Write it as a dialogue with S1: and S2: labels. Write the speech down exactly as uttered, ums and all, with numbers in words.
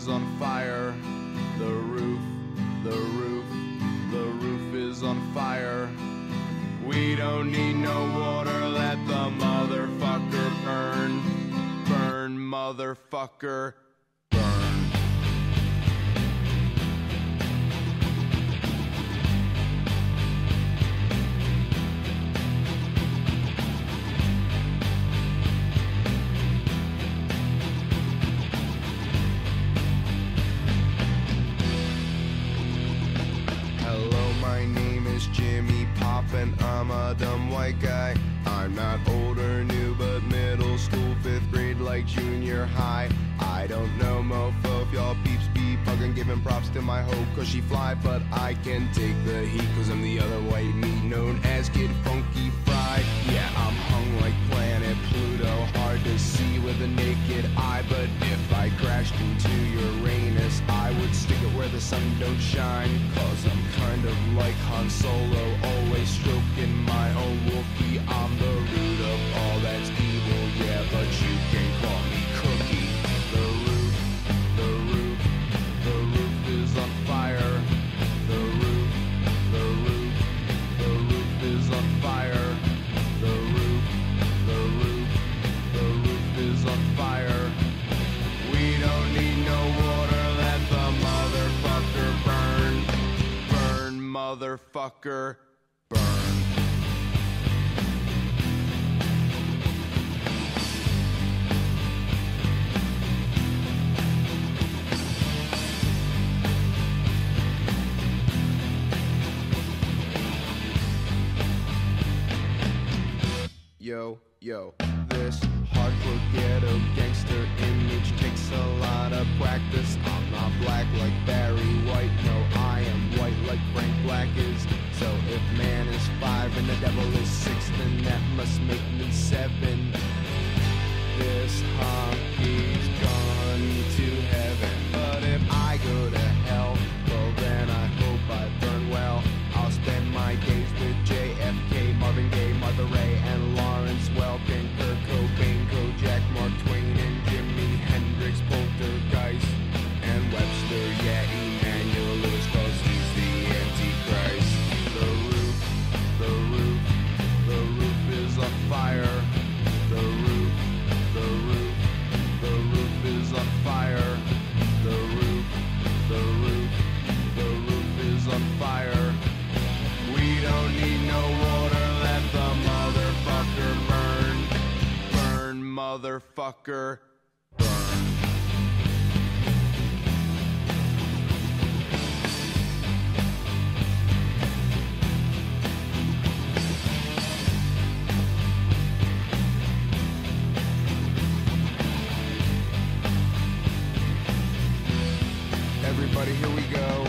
S1: is on fire. The roof, the roof, the roof is on fire. We don't need no water, let the motherfucker burn. Burn, motherfucker, burn. Hello, my name is Jimmy Pop and I'm a dumb white guy. I'm not old or new, but middle school, fifth grade, like junior high. I don't know, mofo, if y'all peeps be bugging, giving props to my hoe, cause she fly. But I can take the heat, cause I'm the other white meat, known as Kid Funky Fried. Yeah, I'm hung like planet Pluto, hard to see with a naked eye. But if I crashed into Uranus, I would stick it where the sun don't shine. Cause I'm kind of like Han Solo, always stroking my own Wookiee. I'm the root of all that's evil, yeah, but you can call me Cookie. The roof, the roof, the roof is on fire. The roof, the roof, the roof is on fire. The roof, the roof, the roof is on fire. We don't need no water, let the motherfucker burn. Burn, motherfucker, burn. Yo, yo, this hardcore ghetto gangster image takes a lot of practice. I'm not black like Barry White, no, I am white like Frank Black is. So if man is five and the devil is six, then that must make me seven. This honkey's gone to heaven, but if I go to hell, well then I hope I burn well. I'll spend my days with J F K, Marvin Gaye, Martha Ray, and Lawrence Welkin, Kurt Cobain, Kojak, Mark Twain, and Jimi Hendrix, Poltergeist, and Webster, yeah, Emmanuel Lewis, cause he's the Antichrist. The roof, the roof, the roof is on fire. The roof, the roof, the roof is on fire. The roof, the roof, the roof is on fire. We don't need no water, let the motherfucker burn. Burn, motherfucker, burn. Everybody, here we go.